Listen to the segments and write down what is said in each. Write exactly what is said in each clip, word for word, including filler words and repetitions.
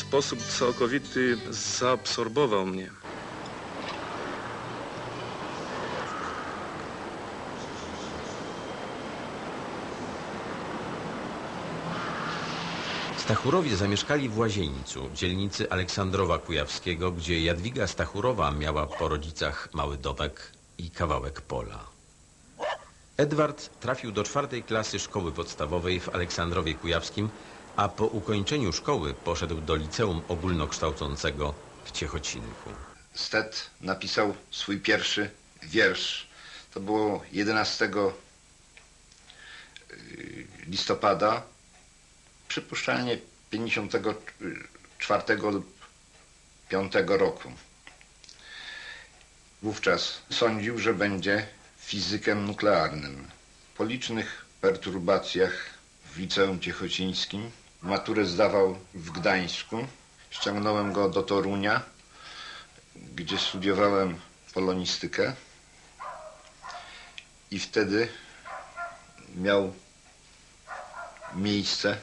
sposób całkowity zaabsorbował mnie. Stachurowie zamieszkali w Łazieńcu, dzielnicy Aleksandrowa Kujawskiego, gdzie Jadwiga Stachurowa miała po rodzicach mały domek i kawałek pola. Edward trafił do czwartej klasy szkoły podstawowej w Aleksandrowie Kujawskim, a po ukończeniu szkoły poszedł do liceum ogólnokształcącego w Ciechocinku. Stet napisał swój pierwszy wiersz. To było jedenastego listopada, przypuszczalnie pięćdziesiątego czwartego lub piątego roku. Wówczas sądził, że będzie fizykiem nuklearnym. Po licznych perturbacjach w liceum ciechocińskim maturę zdawał w Gdańsku. Ściągnąłem go do Torunia, gdzie studiowałem polonistykę i wtedy miał miejsce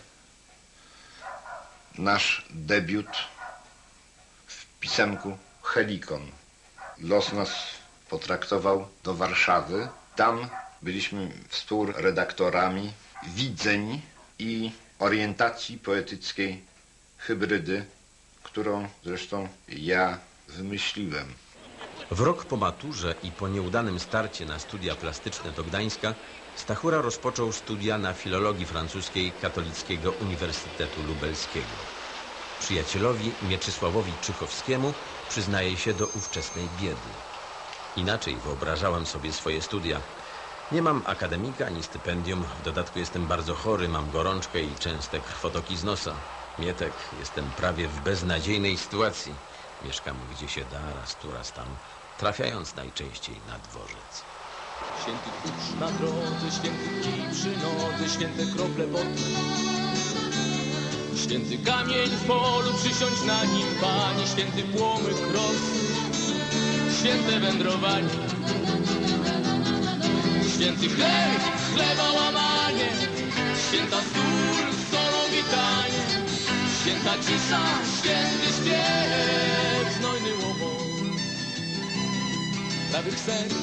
nasz debiut w pisemku Helikon. Los nas potraktował do Warszawy. Tam byliśmy współredaktorami Widzeń i orientacji poetyckiej hybrydy, którą zresztą ja wymyśliłem. W rok po maturze i po nieudanym starcie na studia plastyczne do Gdańska Stachura rozpoczął studia na filologii francuskiej Katolickiego Uniwersytetu Lubelskiego. Przyjacielowi Mieczysławowi Czychowskiemu przyznaje się do ówczesnej biedy. Inaczej wyobrażałem sobie swoje studia. Nie mam akademika ani stypendium, w dodatku jestem bardzo chory, mam gorączkę i częste krwotoki z nosa. Mietek, jestem prawie w beznadziejnej sytuacji. Mieszkam gdzie się da, raz tu, raz tam, trafiając najczęściej na dworzec. Święty kurz na drodze, święty kij przy nodze, święte krople potu. Święty kamień w polu, przysiądź na nim, Panie, święty płomyk rosy, święte wędrowanie. Święty chleb, chleba łamanie, święta sól, solą witanie, święta cisza, święty śpiew, znojny łomot prawych serc.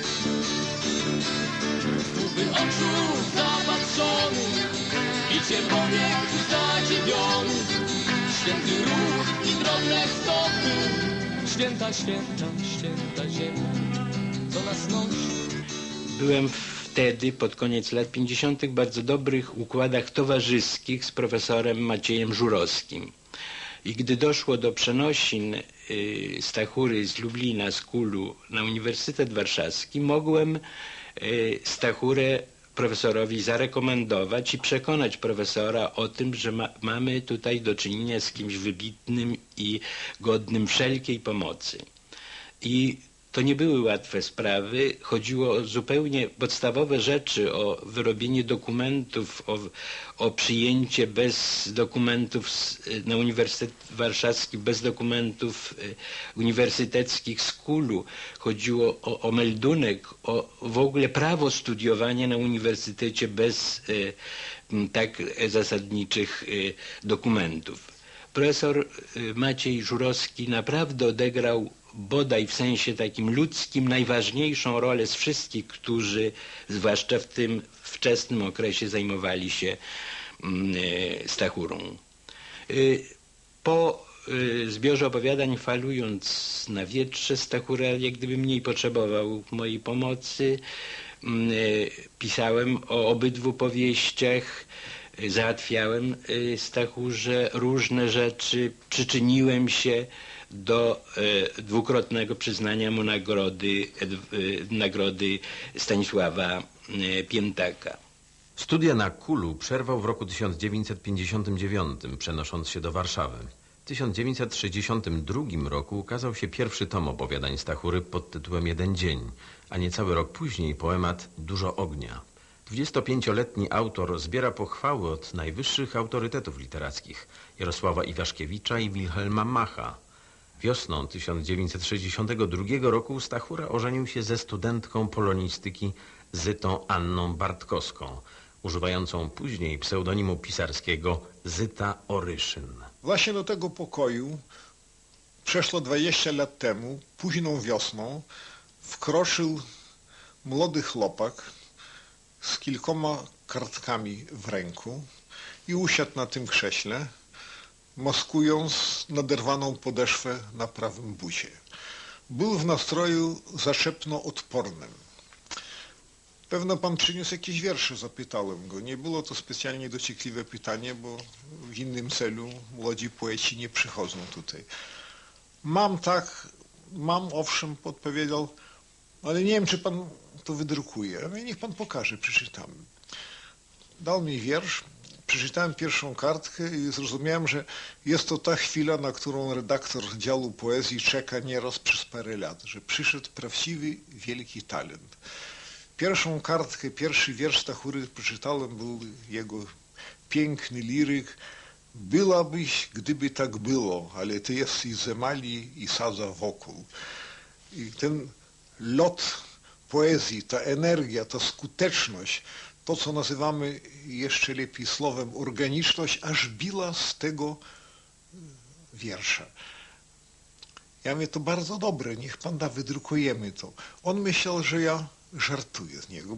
Łby oczu zapatrzony, bicie powiek zadziwiony, święty ruch i drobne stopy, święta, święta, święta ziemia, co nas nosi. Byłem wtedy, pod koniec lat pięćdziesiątych, w bardzo dobrych układach towarzyskich z profesorem Maciejem Żurowskim. I gdy doszło do przenosin y, Stachury z Lublina, z Kulu na Uniwersytet Warszawski, mogłem y, Stachurę profesorowi zarekomendować i przekonać profesora o tym, że ma, mamy tutaj do czynienia z kimś wybitnym i godnym wszelkiej pomocy. I to nie były łatwe sprawy, chodziło o zupełnie podstawowe rzeczy, o wyrobienie dokumentów, o, o przyjęcie bez dokumentów z, na Uniwersytet Warszawski, bez dokumentów uniwersyteckich z Kulu. Chodziło o, o meldunek, o w ogóle prawo studiowania na uniwersytecie bez e, tak zasadniczych e, dokumentów. Profesor Maciej Żurowski naprawdę odegrał bodaj w sensie takim ludzkim najważniejszą rolę z wszystkich, którzy zwłaszcza w tym wczesnym okresie zajmowali się Stachurą. Po zbiorze opowiadań Falując na wietrze Stachura jak gdyby mniej potrzebował mojej pomocy. Pisałem o obydwu powieściach, załatwiałem Stachurze różne rzeczy, przyczyniłem się do e, dwukrotnego przyznania mu nagrody, e, nagrody Stanisława e, Piętaka. Studia na Kulu przerwał w roku tysiąc dziewięćset pięćdziesiątym dziewiątym, przenosząc się do Warszawy. W tysiąc dziewięćset sześćdziesiątym drugim roku ukazał się pierwszy tom opowiadań Stachury pod tytułem Jeden dzień, a niecały rok później poemat Dużo ognia. dwudziestopięcioletni autor zbiera pochwały od najwyższych autorytetów literackich Jarosława Iwaszkiewicza i Wilhelma Macha. Wiosną tysiąc dziewięćset sześćdziesiątego drugiego roku Stachura ożenił się ze studentką polonistyki Zytą Anną Bartkowską. używającą później pseudonimu pisarskiego Zyta Oryszyn. Właśnie do tego pokoju przeszło dwadzieścia lat temu, późną wiosną, wkroczył młody chłopak z kilkoma kartkami w ręku i usiadł na tym krześle, maskując naderwaną podeszwę na prawym bucie. Był w nastroju zaczepno odpornym. Pewno pan przyniósł jakieś wiersze, zapytałem go. Nie było to specjalnie dociekliwe pytanie, bo w innym celu młodzi poeci nie przychodzą tutaj. Mam tak, mam owszem, podpowiedział, ale nie wiem, czy pan to wydrukuje. No i niech pan pokaże, przeczytamy. Dał mi wiersz, przeczytałem pierwszą kartkę i zrozumiałem, że jest to ta chwila, na którą redaktor działu poezji czeka nieraz przez parę lat, że przyszedł prawdziwy, wielki talent. Pierwszą kartkę, pierwszy wiersz Stachury przeczytałem, był jego piękny liryk. Byłabyś, gdyby tak było, ale ty jesteś z emali i sadza wokół. I ten lot poezji, ta energia, ta skuteczność, to co nazywamy jeszcze lepiej słowem organiczność, aż biła z tego wiersza. Ja mówię, to bardzo dobre, niech pan da, wydrukujemy to. On myślał, że ja żartuję z niego.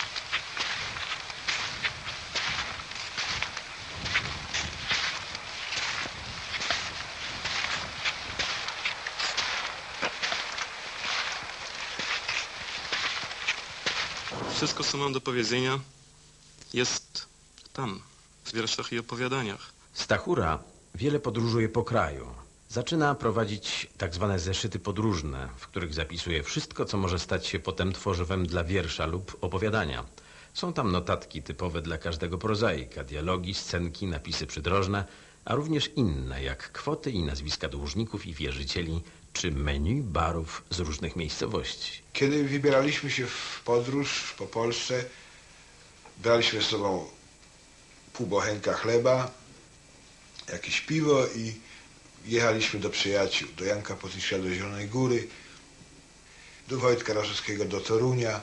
Wszystko, co mam do powiedzenia, jest tam, w wierszach i opowiadaniach. Stachura wiele podróżuje po kraju. Zaczyna prowadzić tak zwane zeszyty podróżne, w których zapisuje wszystko, co może stać się potem tworzywem dla wiersza lub opowiadania. Są tam notatki typowe dla każdego prozaika, dialogi, scenki, napisy przydrożne, a również inne, jak kwoty i nazwiska dłużników i wierzycieli, czy menu barów z różnych miejscowości. Kiedy wybieraliśmy się w podróż po Polsce, braliśmy z sobą pół bochenka chleba, jakieś piwo i jechaliśmy do przyjaciół, do Janka Potycza do Zielonej Góry, do Wojtka Roszewskiego do Torunia,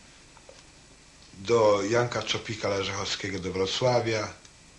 do Janka Czopika Leżechowskiego do Wrocławia.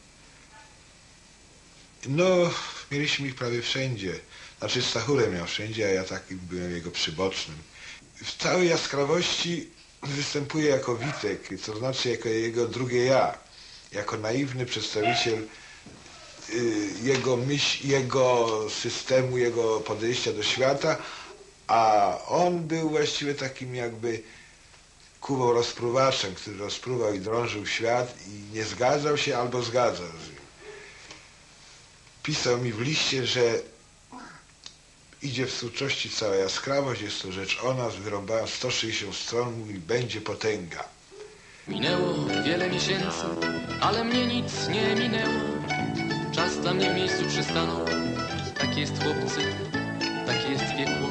No, mieliśmy ich prawie wszędzie. Znaczy Stachurę miał wszędzie, a ja taki byłem jego przybocznym. W całej jaskrawości występuje jako Witek, to znaczy jako jego drugie ja, jako naiwny przedstawiciel jego myśl, jego systemu, jego podejścia do świata, a on był właściwie takim jakby kuwą rozpruwaczem, który rozpruwał i drążył świat i nie zgadzał się albo zgadzał z nim. Pisał mi w liście, że idzie w twórczości cała jaskrawość, jest to rzecz o nas, wyrąbała sto sześćdziesiąt stron, mówi, będzie potęga. Minęło wiele miesięcy, ale mnie nic nie minęło. Czas dla mnie w miejscu przystanął. Taki jest chłopcy, takie jest piekło.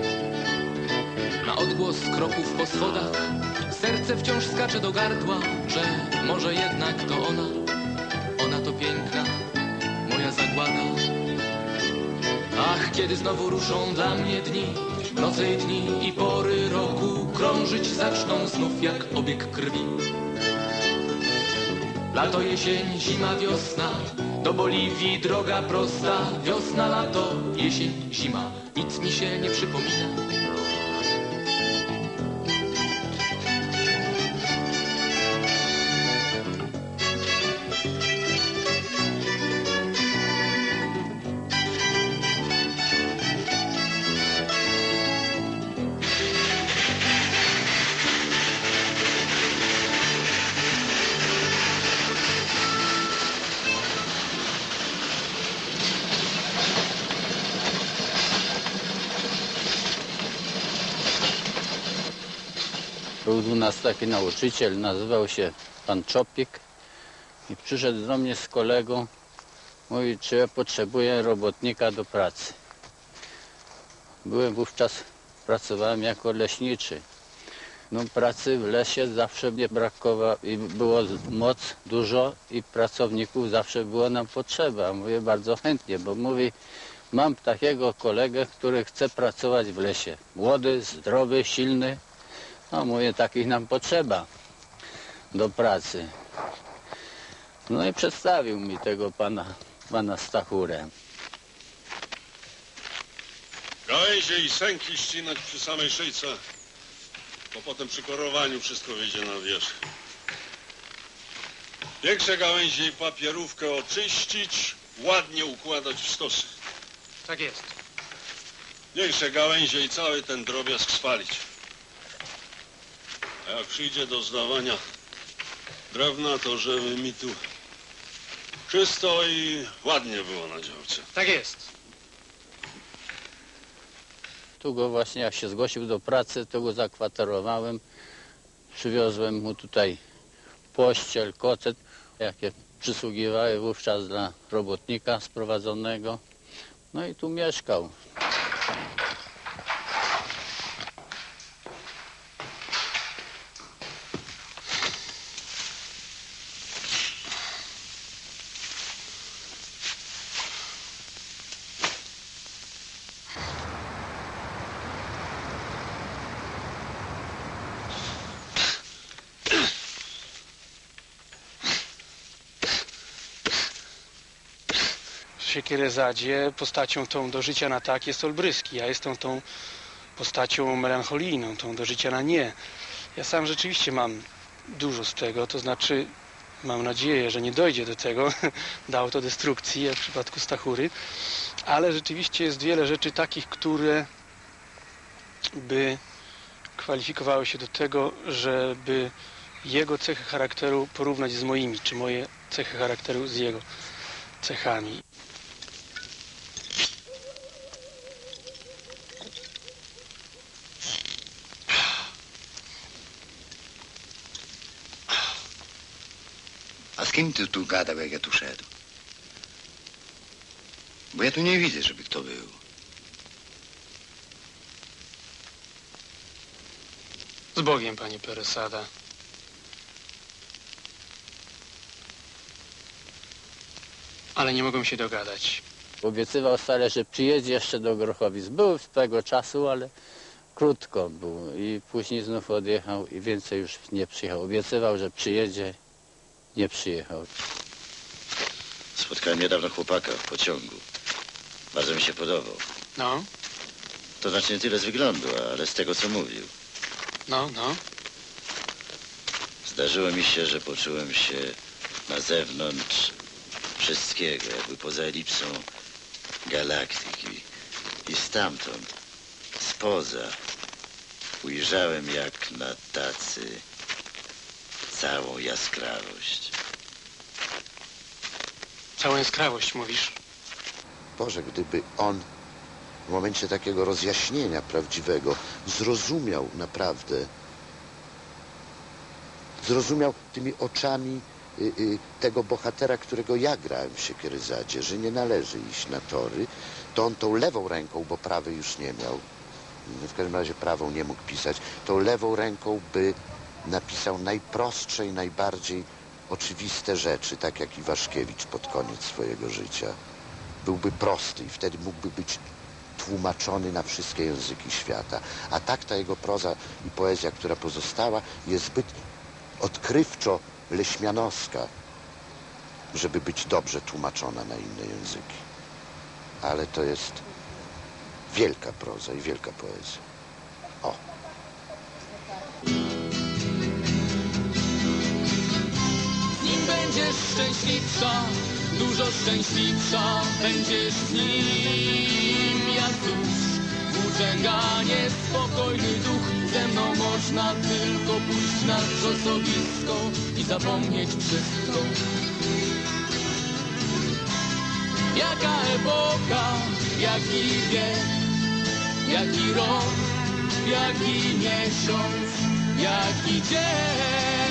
Na odgłos kroków po schodach serce wciąż skacze do gardła, że może jednak to ona, ona to piękna, moja zagłada. Ach, kiedy znowu ruszą dla mnie dni, noce i dni i pory roku krążyć zaczną znów jak obieg krwi. Lato, jesień, zima, wiosna, do Boliwii droga prosta. Wiosna, lato, jesień, zima, nic mi się nie przypomina. Był u nas taki nauczyciel, nazywał się pan Czopik i przyszedł do mnie z kolegą, mówi, czy ja potrzebuję robotnika do pracy. Byłem wówczas, pracowałem jako leśniczy. No pracy w lesie zawsze mnie brakowało i było moc dużo i pracowników zawsze było nam potrzeba. Mówię bardzo chętnie, bo mówi, mam takiego kolegę, który chce pracować w lesie. Młody, zdrowy, silny. No mówię, takich nam potrzeba do pracy. No i przedstawił mi tego pana, pana Stachurę. Gałęzie i sęki ścinać przy samej szyjce, bo potem przy korowaniu wszystko wyjdzie na wierzch. Większe gałęzie i papierówkę oczyścić, ładnie układać w stosy. Tak jest. Mniejsze gałęzie i cały ten drobiazg spalić. A jak przyjdzie do zdawania drewna, to żeby mi tu czysto i ładnie było na działce. Tak jest. Tu go właśnie, jak się zgłosił do pracy, to go zakwaterowałem. Przywiozłem mu tutaj pościel, kocet, jakie przysługiwały wówczas dla robotnika sprowadzonego. No i tu mieszkał. W Siekierezadzie postacią tą do życia na tak jest Olbryski. Ja jestem tą postacią melancholijną, tą do życia na nie. Ja sam rzeczywiście mam dużo z tego, to znaczy mam nadzieję, że nie dojdzie do tego, do autodestrukcji, jak w przypadku Stachury, ale rzeczywiście jest wiele rzeczy takich, które by kwalifikowały się do tego, żeby jego cechy charakteru porównać z moimi, czy moje cechy charakteru z jego cechami. A z kim ty tu gadał, jak ja tu szedł? Bo ja tu nie widzę, żeby kto był. Z Bogiem, panie Peresada. Ale nie mogą się dogadać. Obiecywał stale, że przyjedzie jeszcze do Grochowic. Był swego czasu, ale krótko był i później znów odjechał i więcej już nie przyjechał. Obiecywał, że przyjedzie, nie przyjechał. Spotkałem niedawno chłopaka w pociągu. Bardzo mi się podobał. No, To znaczy nie tyle z wyglądu, ale z tego, co mówił. no, no. Zdarzyło mi się, że poczułem się na zewnątrz wszystkiego, jakby poza elipsą galaktyki. I stamtąd, spoza, ujrzałem jak na tacy całą jaskrawość. Całą jaskrawość, mówisz. Boże, gdyby on w momencie takiego rozjaśnienia prawdziwego zrozumiał naprawdę, zrozumiał tymi oczami y, y, tego bohatera, którego ja grałem w Siekieryzadzie, że nie należy iść na tory, to on tą lewą ręką, bo prawej już nie miał, w każdym razie prawą nie mógł pisać, tą lewą ręką by napisał najprostsze i najbardziej oczywiste rzeczy, tak jak Iwaszkiewicz pod koniec swojego życia. Byłby prosty i wtedy mógłby być tłumaczony na wszystkie języki świata. A tak ta jego proza i poezja, która pozostała, jest zbyt odkrywczo leśmianowska, żeby być dobrze tłumaczona na inne języki. Ale to jest wielka proza i wielka poezja. O. Z nim będziesz szczęśliwsza, dużo szczęśliwsza, będziesz z nim, jak cóż, włóczęga niespokojny duch, ze mną można tylko pójść na krzosowisko i zapomnieć wszystko. Jaka epoka, jaki wiek, jaki rok, jaki miesiąc, jaki dzień.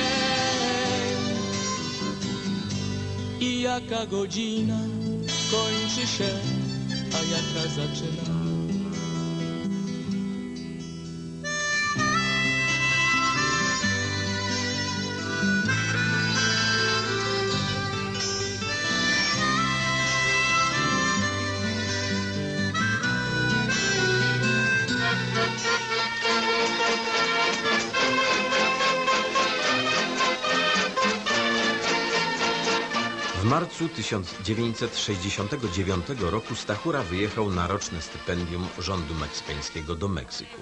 I jaka godzina kończy się, a jaka zaczyna. marcu tysiąc dziewięćset sześćdziesiątego dziewiątego roku Stachura wyjechał na roczne stypendium rządu meksykańskiego do Meksyku.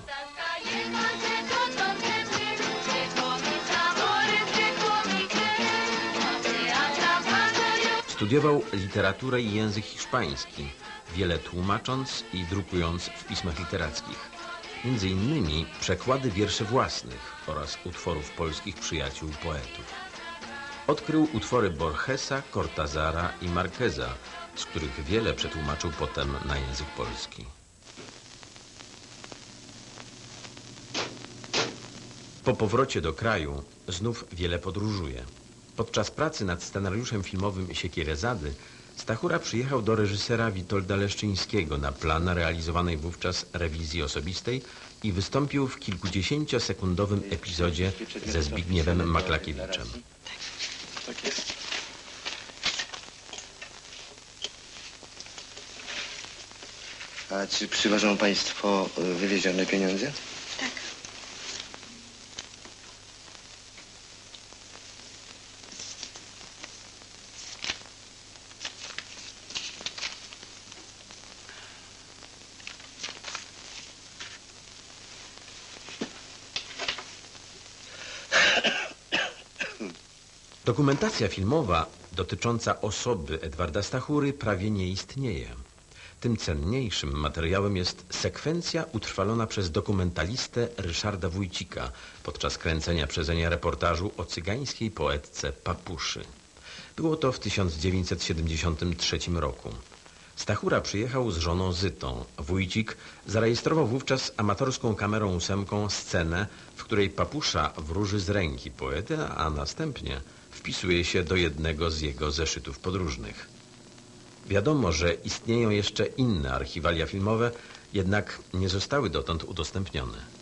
Studiował literaturę i język hiszpański, wiele tłumacząc i drukując w pismach literackich. Między innymi przekłady wierszy własnych oraz utworów polskich przyjaciół poetów. Odkrył utwory Borgesa, Cortazara i Marqueza, z których wiele przetłumaczył potem na język polski. Po powrocie do kraju znów wiele podróżuje. Podczas pracy nad scenariuszem filmowym Siekierezady Stachura przyjechał do reżysera Witolda Leszczyńskiego na plan realizowanej wówczas rewizji osobistej i wystąpił w kilkudziesięciosekundowym epizodzie ze Zbigniewem Maklakiewiczem. Tak jest. A czy przywożą państwo wywiezione pieniądze? Tak. Dokumentacja filmowa dotycząca osoby Edwarda Stachury prawie nie istnieje. Tym cenniejszym materiałem jest sekwencja utrwalona przez dokumentalistę Ryszarda Wójcika podczas kręcenia przezenia reportażu o cygańskiej poetce Papuszy. Było to w tysiąc dziewięćset siedemdziesiątym trzecim roku. Stachura przyjechał z żoną Zytą. Wójcik zarejestrował wówczas amatorską kamerą ósemką scenę, w której Papusza wróży z ręki poetę, a następnie wpisuje się do jednego z jego zeszytów podróżnych. Wiadomo, że istnieją jeszcze inne archiwalia filmowe, jednak nie zostały dotąd udostępnione.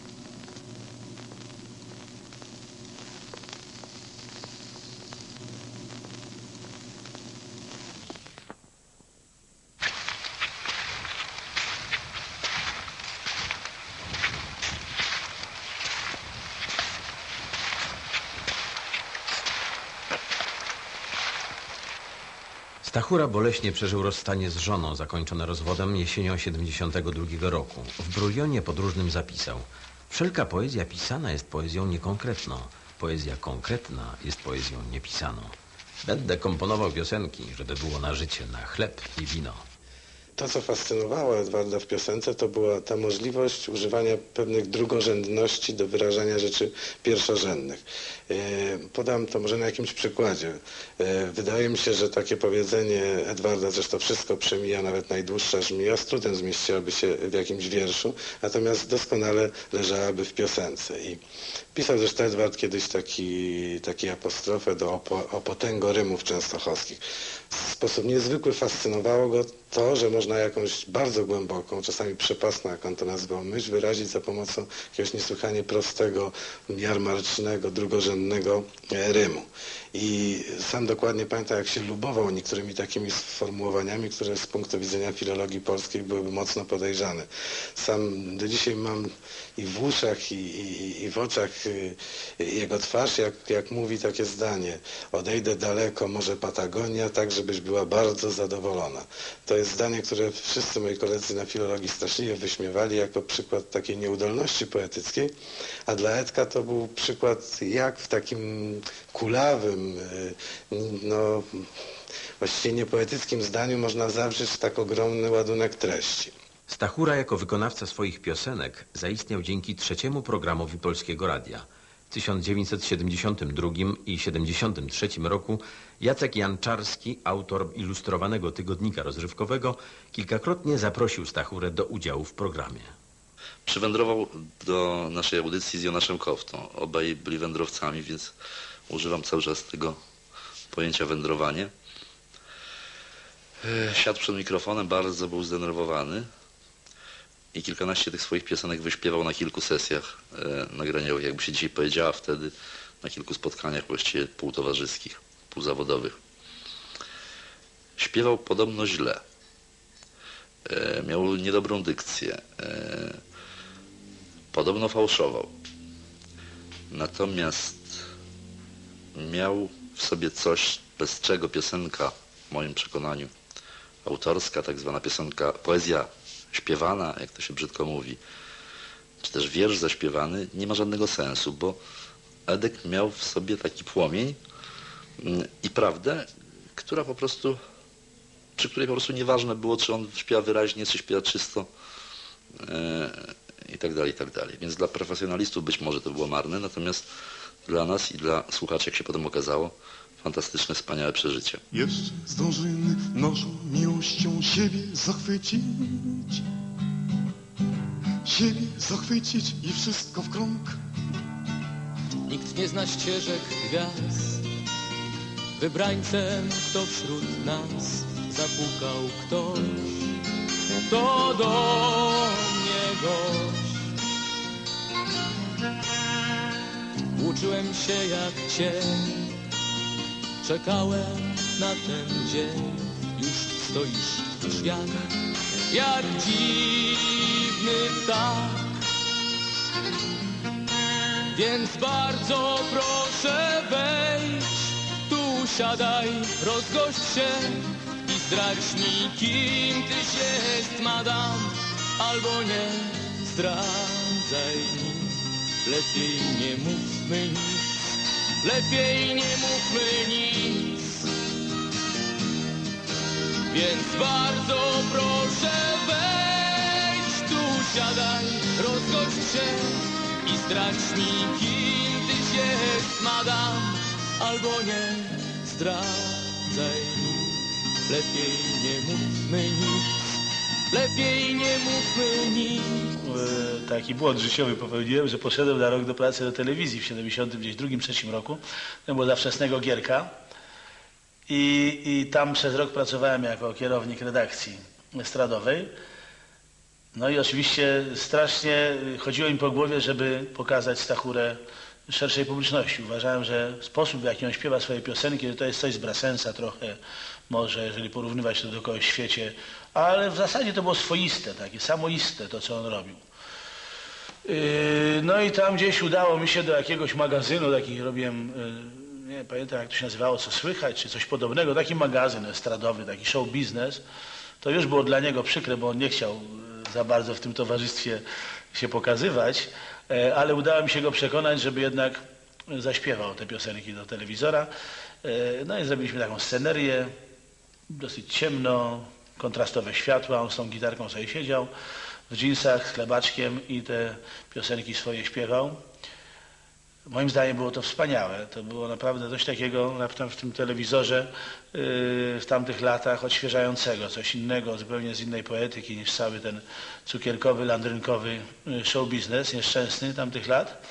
Stachura boleśnie przeżył rozstanie z żoną zakończone rozwodem jesienią siedemdziesiątego drugiego roku. W brulionie podróżnym zapisał: wszelka poezja pisana jest poezją niekonkretną. Poezja konkretna jest poezją niepisaną. Będę komponował piosenki, żeby było na życie, na chleb i wino. To, co fascynowało Edwarda w piosence, to była ta możliwość używania pewnych drugorzędności do wyrażania rzeczy pierwszorzędnych. Podam to może na jakimś przykładzie. Wydaje mi się, że takie powiedzenie Edwarda, zresztą wszystko przemija, nawet najdłuższa żmija, z trudem zmieściłaby się w jakimś wierszu, natomiast doskonale leżałaby w piosence. I pisał zresztą Edward kiedyś taki, taki apostrofę do opo, opotęgo rymów częstochowskich. W sposób niezwykły fascynowało go to, że można jakąś bardzo głęboką, czasami przepastną, jak on to nazwał, myśl wyrazić za pomocą jakiegoś niesłychanie prostego, jarmarcznego, drugorzędnego rymu. I sam dokładnie pamiętam, jak się lubował niektórymi takimi sformułowaniami, które z punktu widzenia filologii polskiej byłyby mocno podejrzane. Sam do dzisiaj mam i w uszach, i, i, i w oczach jego twarz, jak, jak mówi takie zdanie: odejdę daleko, może Patagonia, tak żebyś była bardzo zadowolona. To jest zdanie, które wszyscy moi koledzy na filologii straszliwie wyśmiewali jako przykład takiej nieudolności poetyckiej, a dla Edka to był przykład, jak w takim kulawym, no właściwie niepoetyckim zdaniu można zawrzeć tak ogromny ładunek treści. Stachura jako wykonawca swoich piosenek zaistniał dzięki trzeciemu programowi Polskiego Radia. W tysiąc dziewięćset siedemdziesiątym drugim i siedemdziesiątym trzecim roku Jacek Janczarski, autor ilustrowanego tygodnika rozrywkowego, kilkakrotnie zaprosił Stachurę do udziału w programie. Przywędrował do naszej audycji z Jonaszem Koftą. Obaj byli wędrowcami, więc używam cały czas tego pojęcia wędrowanie. Siadł przed mikrofonem, bardzo był zdenerwowany i kilkanaście tych swoich piosenek wyśpiewał na kilku sesjach nagraniowych, jakby się dzisiaj powiedziała, wtedy na kilku spotkaniach właściwie półtowarzyskich, półzawodowych. Śpiewał podobno źle. Miał niedobrą dykcję. Podobno fałszował. Natomiast miał w sobie coś, bez czego piosenka, w moim przekonaniu, autorska, tak zwana piosenka, poezja śpiewana, jak to się brzydko mówi, czy też wiersz zaśpiewany, nie ma żadnego sensu, bo Edek miał w sobie taki płomień i prawdę, która po prostu, przy której po prostu nieważne było, czy on śpiewa wyraźnie, czy śpiewa czysto i tak dalej, i tak dalej. Więc dla profesjonalistów być może to było marne, natomiast dla nas i dla słuchaczy, jak się potem okazało, fantastyczne, wspaniałe przeżycie. Jeszcze zdążymy naszą miłością siebie zachwycić, siebie zachwycić i wszystko w krąg. Nikt nie zna ścieżek gwiazd, wybrańcem kto wśród nas zapukał ktoś, to do mnie gość. Uczyłem się jak cień, czekałem na ten dzień, już stoisz w drzwiach, jak dziwny ptak. Więc bardzo proszę wejdź, tu siadaj, rozgość się i zdradź mi, kim tyś jest, madam, albo nie zdradzaj mi. Lepiej nie mówmy nic, lepiej nie mówmy nic. Więc bardzo proszę wejdź, tu siadaj, rozgość się i zdradź mi, kim tyś jest, madam, albo nie zdradzaj mi. Lepiej nie mówmy nic, lepiej nie mówmy nic. Taki błąd życiowy popełniłem, że poszedłem na rok do pracy do telewizji w siedemdziesiątym drugim trzecim roku. To było za wczesnego Gierka. I, I tam przez rok pracowałem jako kierownik redakcji estradowej. No i oczywiście strasznie chodziło mi po głowie, żeby pokazać Stachurę szerszej publiczności. Uważałem, że sposób, w jaki on śpiewa swoje piosenki, to jest coś z Brassensa trochę, może jeżeli porównywać to do kogoś w świecie, ale w zasadzie to było swoiste, takie samoiste to, co on robił. No i tam gdzieś udało mi się do jakiegoś magazynu, taki robiłem, nie pamiętam jak to się nazywało, Co Słychać, czy coś podobnego, taki magazyn estradowy, taki show biznes. To już było dla niego przykre, bo on nie chciał za bardzo w tym towarzystwie się pokazywać, ale udało mi się go przekonać, żeby jednak zaśpiewał te piosenki do telewizora. No i zrobiliśmy taką scenerię, dosyć ciemno, kontrastowe światła, on z tą gitarką sobie siedział w dżinsach, z chlebaczkiem i te piosenki swoje śpiewał. Moim zdaniem było to wspaniałe. To było naprawdę coś takiego w tym telewizorze w tamtych latach odświeżającego, coś innego, zupełnie z innej poetyki niż cały ten cukierkowy, landrynkowy show biznes nieszczęsny tamtych lat.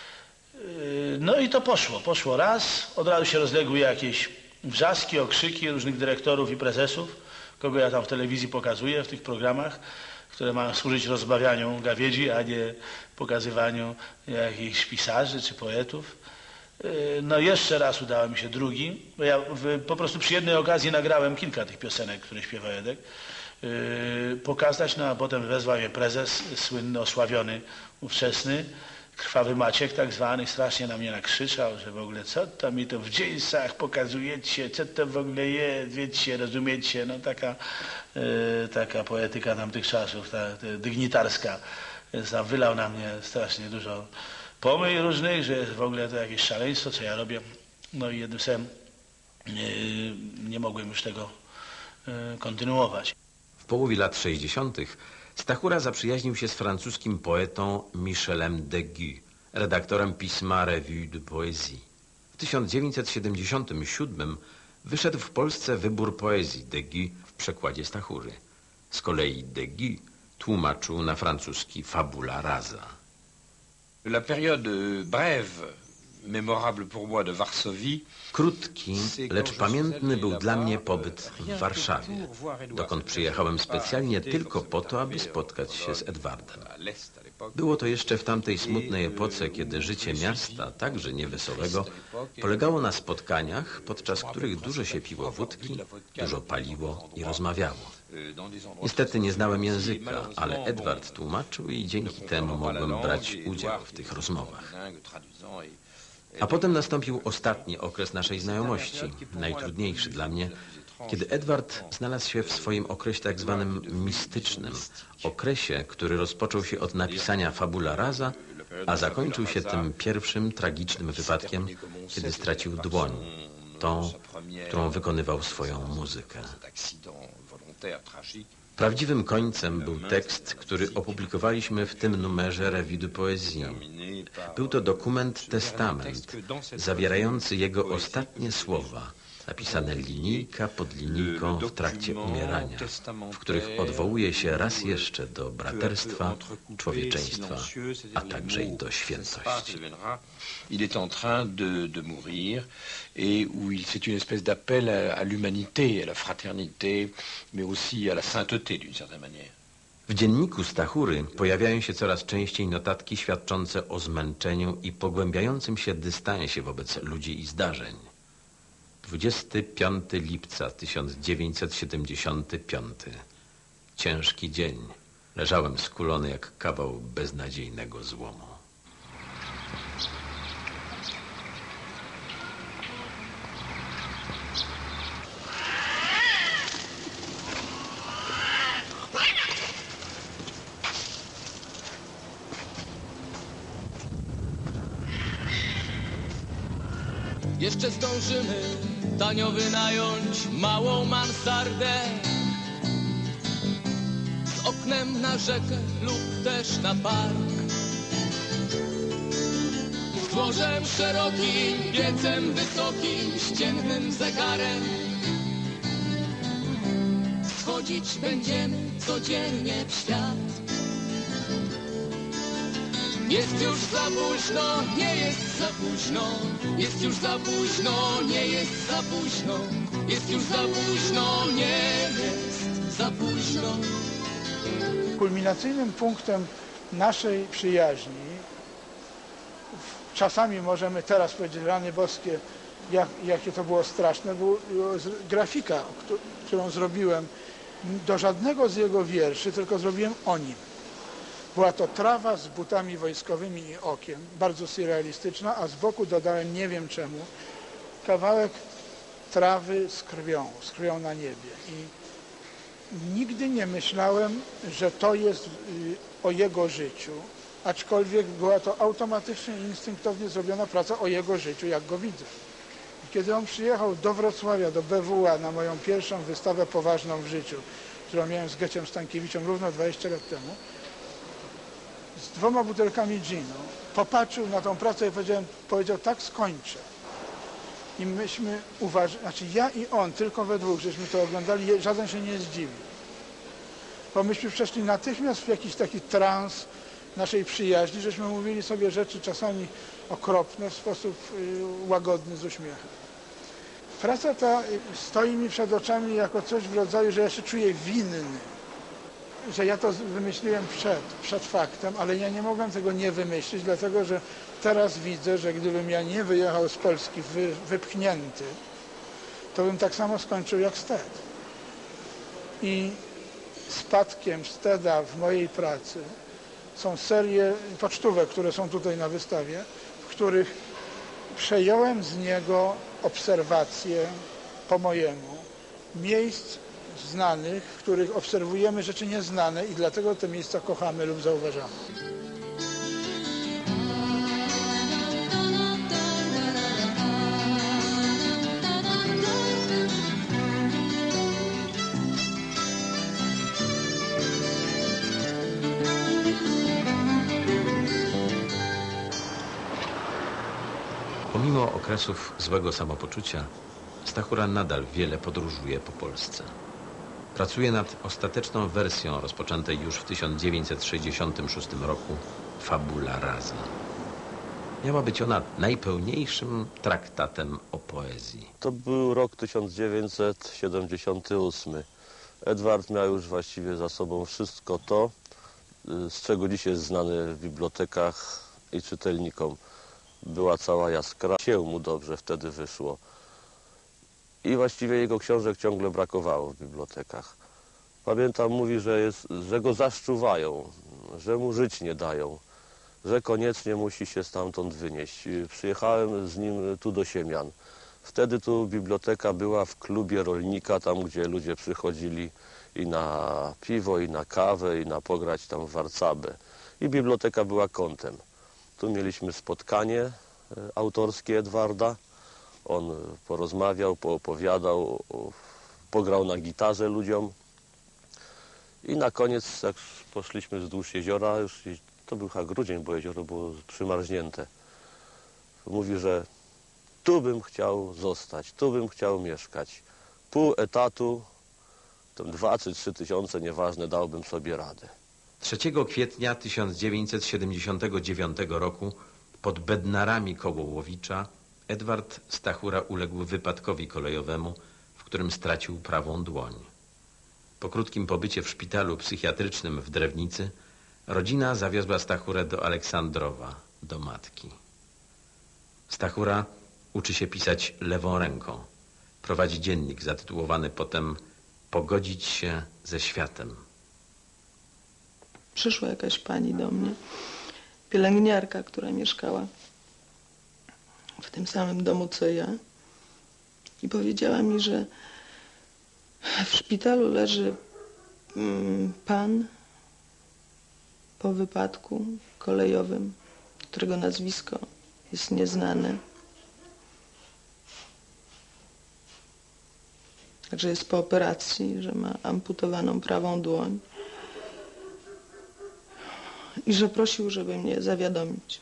No i to poszło. Poszło raz, od razu się rozległy jakieś wrzaski, okrzyki różnych dyrektorów i prezesów, kogo ja tam w telewizji pokazuję, w tych programach, które mają służyć rozbawianiu gawiedzi, a nie pokazywaniu jakichś pisarzy czy poetów. No jeszcze raz udało mi się drugi, bo ja w, po prostu przy jednej okazji nagrałem kilka tych piosenek, które śpiewa Edek, yy, pokazać, no a potem wezwał mnie prezes, słynny, osławiony, ówczesny, Krwawy Maciek tak zwany, strasznie na mnie nakrzyczał, że w ogóle co to mi to w dżinsach pokazujecie, co to w ogóle jest, wiecie, rozumiecie, no taka, yy, taka poetyka tamtych czasów, ta, ta dygnitarska. Więc tam wylał na mnie strasznie dużo pomyj różnych, że w ogóle to jakieś szaleństwo, co ja robię. No i jednym słowem yy, nie mogłem już tego yy, kontynuować. W połowie lat sześćdziesiątych Stachura zaprzyjaźnił się z francuskim poetą Michelem Deguy, redaktorem pisma Revue de Poésie. W tysiąc dziewięćset siedemdziesiątym siódmym wyszedł w Polsce wybór poezji Deguy w przekładzie Stachury. Z kolei Deguy tłumaczył na francuski Fabula rasa. La période brève, mémorable pour moi de Varsovie. Krótki, lecz pamiętny był dla mnie pobyt w Warszawie, dokąd przyjechałem specjalnie tylko po to, aby spotkać się z Edwardem. Było to jeszcze w tamtej smutnej epoce, kiedy życie miasta, także niewesołego, polegało na spotkaniach, podczas których dużo się piło wódki, dużo paliło i rozmawiało. Niestety nie znałem języka, ale Edward tłumaczył i dzięki temu mogłem brać udział w tych rozmowach. A potem nastąpił ostatni okres naszej znajomości, najtrudniejszy dla mnie, kiedy Edward znalazł się w swoim okresie tak zwanym mistycznym, okresie, który rozpoczął się od napisania Fabula Rasa, a zakończył się tym pierwszym tragicznym wypadkiem, kiedy stracił dłoń, tą, którą wykonywał swoją muzykę. Prawdziwym końcem był tekst, który opublikowaliśmy w tym numerze Revue de Poésie. Był to dokument testament, zawierający jego ostatnie słowa, napisane linijka pod linijką w trakcie umierania, w których odwołuje się raz jeszcze do braterstwa, człowieczeństwa, a także i do świętości. Il est en train de, de mourir et où il c'est une espèce d'appel à, à l'humanité, à la fraternité, mais aussi à la sainteté d'une certaine manière. W dzienniku Stachury pojawiają się coraz częściej notatki świadczące o zmęczeniu i pogłębiającym się dystansie wobec ludzi i zdarzeń. dwudziestego piątego lipca tysiąc dziewięćset siedemdziesiąty piąty. Ciężki dzień. Leżałem skulony jak kawał beznadziejnego złomu. Jeszcze zdążymy tanio wynająć małą mansardę z oknem na rzekę lub też na park, z dworzem szerokim, piecem wysokim, ściennym zegarem. Schodzić będziemy codziennie w świat. Jest już za późno, nie jest za późno, jest już za późno, nie jest za późno, jest już za późno, nie jest za późno. Kulminacyjnym punktem naszej przyjaźni, czasami możemy teraz powiedzieć, rany boskie, jak, jakie to było straszne, była grafika, którą zrobiłem do żadnego z jego wierszy, tylko zrobiłem o nim. Była to trawa z butami wojskowymi i okiem, bardzo surrealistyczna, a z boku dodałem, nie wiem czemu, kawałek trawy z krwią, z krwią na niebie. I nigdy nie myślałem, że to jest o jego życiu, aczkolwiek była to automatycznie i instynktownie zrobiona praca o jego życiu, jak go widzę. I kiedy on przyjechał do Wrocławia, do B W A na moją pierwszą wystawę poważną w życiu, którą miałem z Geciem Stankiewiczem równo dwadzieścia lat temu, z dwoma butelkami ginu, popatrzył na tą pracę i powiedział, powiedział tak skończę. I myśmy uważali, znaczy ja i on, tylko we dwóch, żeśmy to oglądali, żaden się nie zdziwił. Bo myśmy przeszli natychmiast w jakiś taki trans naszej przyjaźni, żeśmy mówili sobie rzeczy czasami okropne w sposób łagodny, z uśmiechem. Praca ta stoi mi przed oczami jako coś w rodzaju, że ja się czuję winny. Że ja to wymyśliłem przed, przed faktem, ale ja nie mogłem tego nie wymyślić, dlatego że teraz widzę, że gdybym ja nie wyjechał z Polski wy, wypchnięty, to bym tak samo skończył jak Sted. I spadkiem Steda w mojej pracy są serie pocztówek, które są tutaj na wystawie, w których przejąłem z niego obserwacje po mojemu miejsc znanych, w których obserwujemy rzeczy nieznane i dlatego te miejsca kochamy lub zauważamy. Pomimo okresów złego samopoczucia, Stachura nadal wiele podróżuje po Polsce. Pracuje nad ostateczną wersją rozpoczętej już w tysiąc dziewięćset sześćdziesiątym szóstym roku Fabula Rasa. Miała być ona najpełniejszym traktatem o poezji. To był rok tysiąc dziewięćset siedemdziesiąty ósmy. Edward miał już właściwie za sobą wszystko to, z czego dziś jest znany w bibliotekach i czytelnikom. Była cała jaskra, się mu dobrze wtedy wyszło. I właściwie jego książek ciągle brakowało w bibliotekach. Pamiętam, mówi, że, jest, że go zaszczuwają, że mu żyć nie dają, że koniecznie musi się stamtąd wynieść. Przyjechałem z nim tu do Siemian. Wtedy tu biblioteka była w klubie rolnika, tam gdzie ludzie przychodzili i na piwo, i na kawę, i na pograć tam w warcabę. I biblioteka była kątem. Tu mieliśmy spotkanie autorskie Edwarda. On porozmawiał, poopowiadał, pograł na gitarze ludziom. I na koniec, jak poszliśmy wzdłuż jeziora, już to był chyba grudzień, bo jezioro było przymarznięte. Mówi, że tu bym chciał zostać, tu bym chciał mieszkać. Pół etatu, tam dwa czy trzy tysiące, nieważne, dałbym sobie radę. trzeciego kwietnia tysiąc dziewięćset siedemdziesiątego dziewiątego roku pod Bednarami koło Łowicza Edward Stachura uległ wypadkowi kolejowemu, w którym stracił prawą dłoń. Po krótkim pobycie w szpitalu psychiatrycznym w Drewnicy rodzina zawiozła Stachurę do Aleksandrowa, do matki. Stachura uczy się pisać lewą ręką. Prowadzi dziennik zatytułowany potem Pogodzić się ze światem. Przyszła jakaś pani do mnie, pielęgniarka, która mieszkała w tym samym domu co ja, i powiedziała mi, że w szpitalu leży mm, pan po wypadku kolejowym, którego nazwisko jest nieznane. Także jest po operacji, że ma amputowaną prawą dłoń i że prosił, żeby mnie zawiadomić.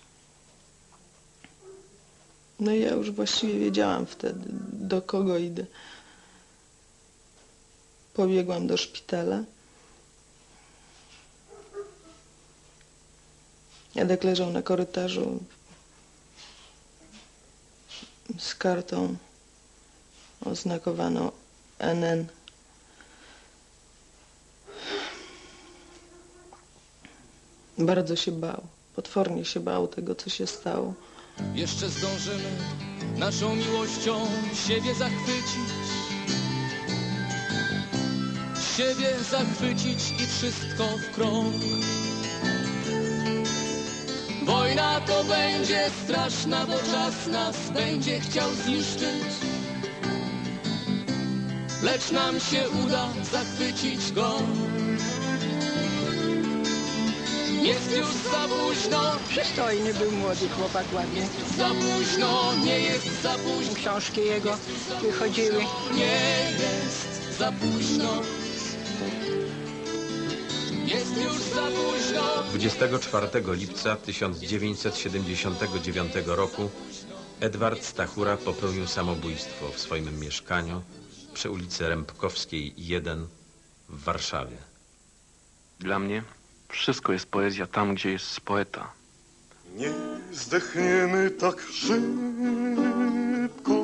No i ja już właściwie wiedziałam wtedy, do kogo idę. Pobiegłam do szpitala. Jadek leżał na korytarzu z kartą oznakowaną N N. Bardzo się bał, potwornie się bał tego, co się stało. Jeszcze zdążymy naszą miłością siebie zachwycić, siebie zachwycić i wszystko w krąg. Wojna to będzie straszna, bo czas nas będzie chciał zniszczyć, lecz nam się uda zachwycić go. Jest już za późno. Przystojny był młody chłopak, ładny. Za późno, nie jest za późno. Książki jego wychodziły. Nie jest za późno. Jest już za późno. dwudziestego czwartego lipca tysiąc dziewięćset siedemdziesiątego dziewiątego roku Edward Stachura popełnił samobójstwo w swoim mieszkaniu przy ulicy Rębkowskiej jeden w Warszawie. Dla mnie wszystko jest poezja tam, gdzie jest poeta. Nie zdechniemy tak szybko,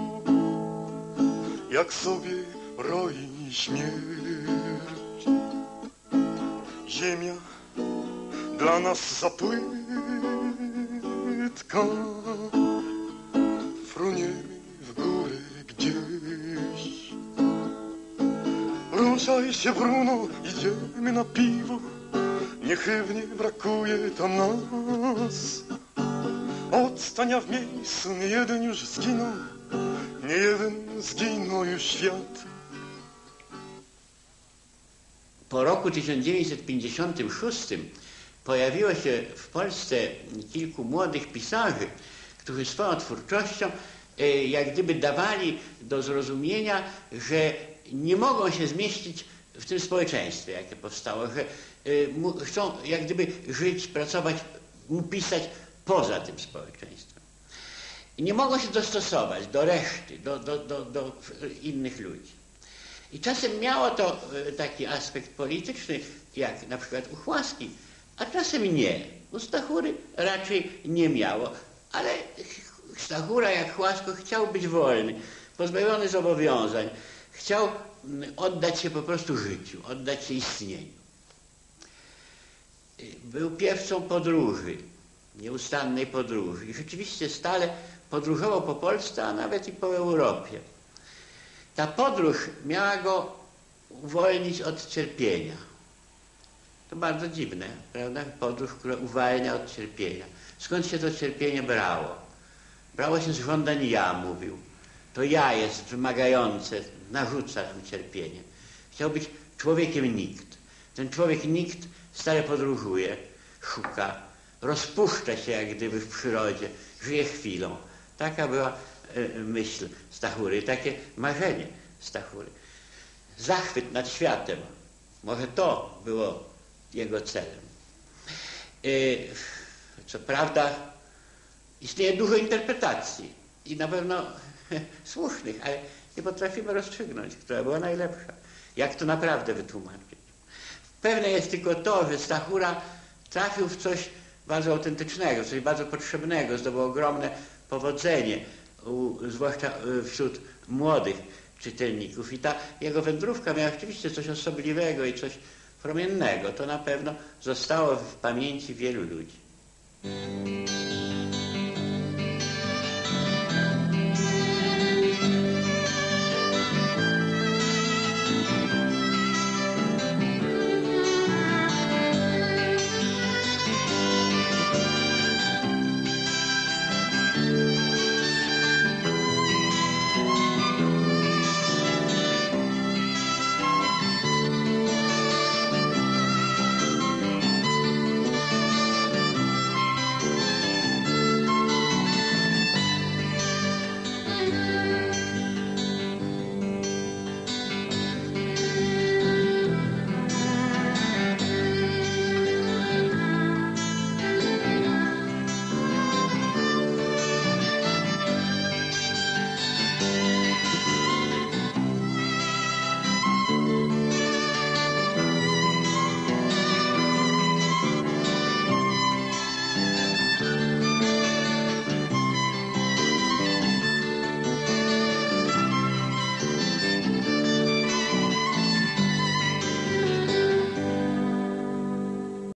jak sobie roi śmierć. Ziemia dla nas za płytka, fruniemy w górę gdzieś. Ruszaj się, Bruno, idziemy na piwo, niechybnie brakuje tam nas. Od stania w miejscu nie jeden już zginął, nie jeden zginął już świat. Po roku tysiąc dziewięćset pięćdziesiątym szóstym pojawiło się w Polsce kilku młodych pisarzy, którzy swoją twórczością jak gdyby dawali do zrozumienia, że nie mogą się zmieścić w tym społeczeństwie, jakie powstało, że chcą jak gdyby żyć, pracować, pisać poza tym społeczeństwem. I nie mogą się dostosować do reszty, do, do, do, do innych ludzi. I czasem miało to taki aspekt polityczny, jak na przykład u Chłaski, a czasem nie. U Stachury raczej nie miało, ale Stachura jak Chłasko chciał być wolny, pozbawiony zobowiązań, chciał oddać się po prostu życiu, oddać się istnieniu. Był piewcą podróży, nieustannej podróży i rzeczywiście stale podróżował po Polsce, a nawet i po Europie. Ta podróż miała go uwolnić od cierpienia. To bardzo dziwne, prawda? Podróż, która uwalnia od cierpienia. Skąd się to cierpienie brało? Brało się z żądań ja, mówił. To ja jest wymagające, narzuca nam cierpienie. Chciał być człowiekiem nikt. Ten człowiek nikt stale podróżuje, szuka, rozpuszcza się jak gdyby w przyrodzie, żyje chwilą. Taka była y, myśl Stachury, takie marzenie Stachury. Zachwyt nad światem. Może to było jego celem. Y, co prawda istnieje dużo interpretacji i na pewno słusznych, ale nie potrafimy rozstrzygnąć, która była najlepsza. Jak to naprawdę wytłumaczyć? Pewne jest tylko to, że Stachura trafił w coś bardzo autentycznego, coś bardzo potrzebnego, zdobył ogromne powodzenie, u, zwłaszcza wśród młodych czytelników. I ta jego wędrówka miała rzeczywiście coś osobliwego i coś promiennego. To na pewno zostało w pamięci wielu ludzi.